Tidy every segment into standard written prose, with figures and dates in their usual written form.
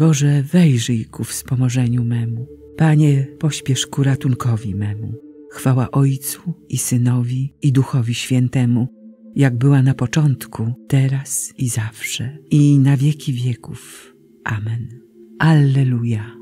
Boże, wejrzyj ku wspomożeniu memu. Panie, pośpiesz ku ratunkowi memu. Chwała Ojcu i Synowi i Duchowi Świętemu, jak była na początku, teraz i zawsze, i na wieki wieków. Amen. Alleluja.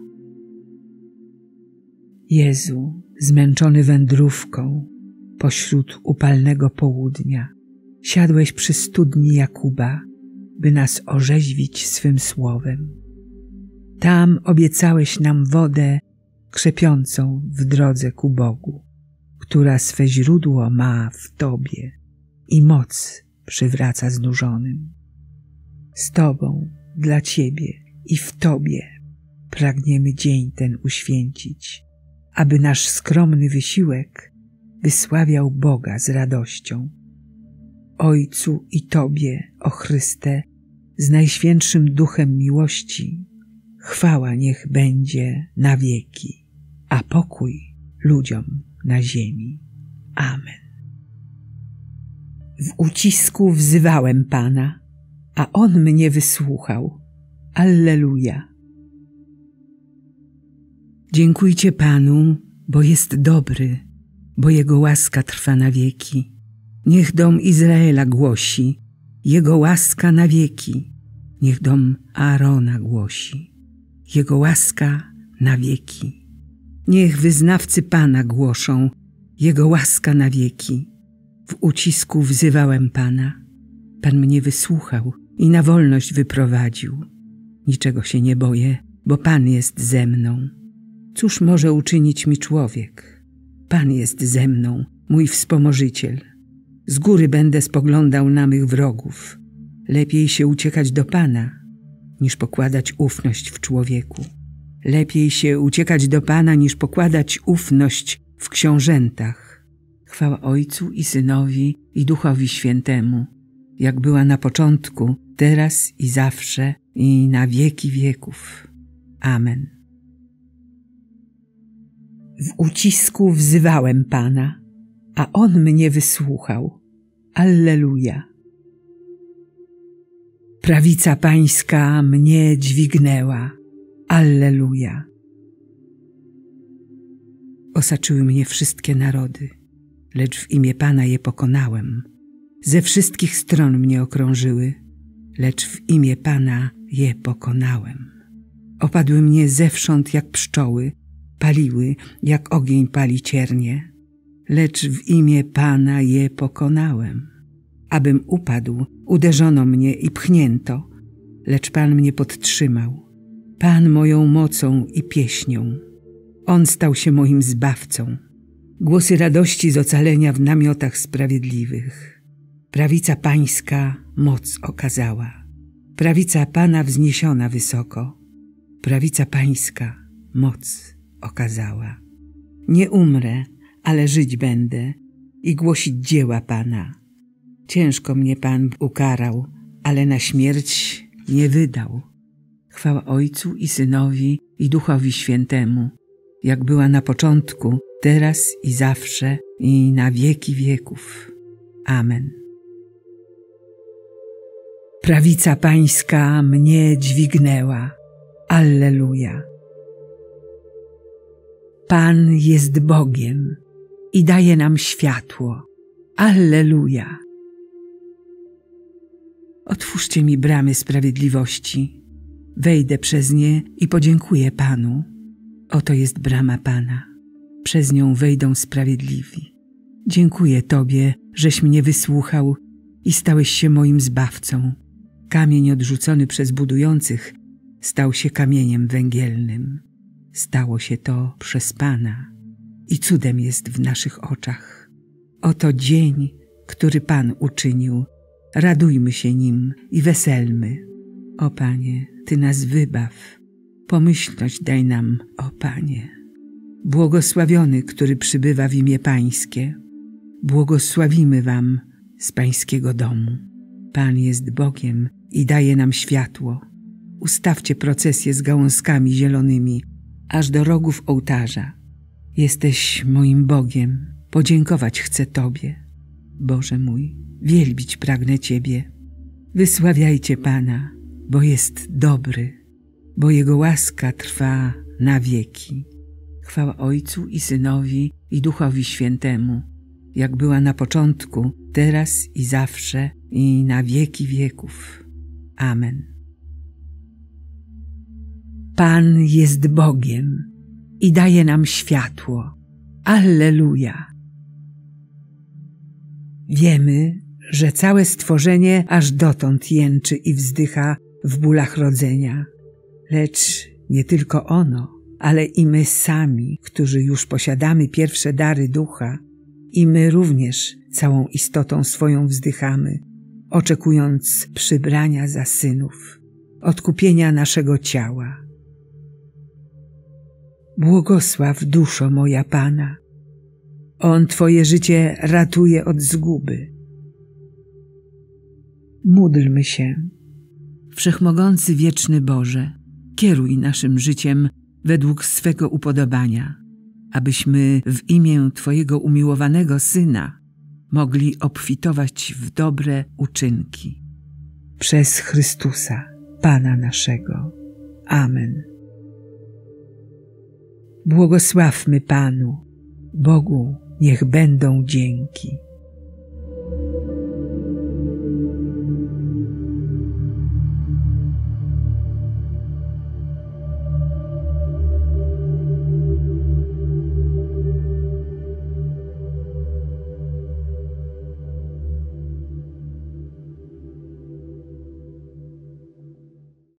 Jezu, zmęczony wędrówką, pośród upalnego południa, siadłeś przy studni Jakuba, by nas orzeźwić swym słowem. Tam obiecałeś nam wodę krzepiącą w drodze ku Bogu, która swe źródło ma w Tobie i moc przywraca znużonym. Z Tobą, dla Ciebie i w Tobie pragniemy dzień ten uświęcić, aby nasz skromny wysiłek wysławiał Boga z radością. Ojcu i Tobie, o Chryste, z Najświętszym Duchem miłości, chwała niech będzie na wieki, a pokój ludziom na ziemi. Amen. W ucisku wzywałem Pana, a On mnie wysłuchał. Alleluja. Dziękujcie Panu, bo jest dobry, bo Jego łaska trwa na wieki. Niech dom Izraela głosi, Jego łaska na wieki. Niech dom Aarona głosi, Jego łaska na wieki. Niech wyznawcy Pana głoszą, Jego łaska na wieki. W ucisku wzywałem Pana. Pan mnie wysłuchał i na wolność wyprowadził. Niczego się nie boję, bo Pan jest ze mną. Cóż może uczynić mi człowiek? Pan jest ze mną, mój wspomożyciel. Z góry będę spoglądał na mych wrogów. Lepiej się uciekać do Pana, niż pokładać ufność w człowieku. Lepiej się uciekać do Pana, niż pokładać ufność w książętach. Chwała Ojcu i Synowi i Duchowi Świętemu, jak była na początku, teraz i zawsze, i na wieki wieków. Amen. W ucisku wzywałem Pana, a On mnie wysłuchał. Alleluja. Prawica Pańska mnie dźwignęła. Alleluja. Osaczyły mnie wszystkie narody, lecz w imię Pana je pokonałem. Ze wszystkich stron mnie okrążyły, lecz w imię Pana je pokonałem. Opadły mnie zewsząd jak pszczoły, paliły jak ogień pali ciernie, lecz w imię Pana je pokonałem. Abym upadł, uderzono mnie i pchnięto, lecz Pan mnie podtrzymał. Pan moją mocą i pieśnią. On stał się moim zbawcą. Głosy radości z ocalenia w namiotach sprawiedliwych. Prawica Pańska moc okazała. Prawica Pana wzniesiona wysoko. Prawica Pańska moc okazała. Nie umrę, ale żyć będę i głosić dzieła Pana. Ciężko mnie Pan ukarał, ale na śmierć nie wydał. Chwała Ojcu i Synowi i Duchowi Świętemu, jak była na początku, teraz i zawsze, i na wieki wieków. Amen. Prawica Pańska mnie dźwignęła. Alleluja. Pan jest Bogiem i daje nam światło. Alleluja. Otwórzcie mi bramy sprawiedliwości. Wejdę przez nie i podziękuję Panu. Oto jest brama Pana. Przez nią wejdą sprawiedliwi. Dziękuję Tobie, żeś mnie wysłuchał i stałeś się moim zbawcą. Kamień odrzucony przez budujących stał się kamieniem węgielnym. Stało się to przez Pana i cudem jest w naszych oczach. Oto dzień, który Pan uczynił. Radujmy się nim i weselmy. O Panie, Ty nas wybaw. Pomyślność daj nam, o Panie. Błogosławiony, który przybywa w imię Pańskie. Błogosławimy Wam z Pańskiego domu. Pan jest Bogiem i daje nam światło. Ustawcie procesję z gałązkami zielonymi, aż do rogów ołtarza. Jesteś moim Bogiem, podziękować chcę Tobie. Boże mój, wielbić pragnę Ciebie. Wysławiajcie Pana, bo jest dobry. bo Jego łaska trwa na wieki. Chwała Ojcu i Synowi, i Duchowi Świętemu, jak była na początku, teraz i zawsze, i na wieki wieków. Amen. Pan jest Bogiem i daje nam światło. Alleluja! Wiemy, że całe stworzenie aż dotąd jęczy i wzdycha w bólach rodzenia. Lecz nie tylko ono, ale i my sami, którzy już posiadamy pierwsze dary Ducha, i my również całą istotą swoją wzdychamy, oczekując przybrania za synów, odkupienia naszego ciała. Błogosław, duszo moja Pana. On Twoje życie ratuje od zguby. Módlmy się. Wszechmogący wieczny Boże, kieruj naszym życiem według swego upodobania, abyśmy w imię Twojego umiłowanego Syna mogli obfitować w dobre uczynki. Przez Chrystusa, Pana naszego. Amen. Błogosławmy Panu, Bogu niech będą dzięki.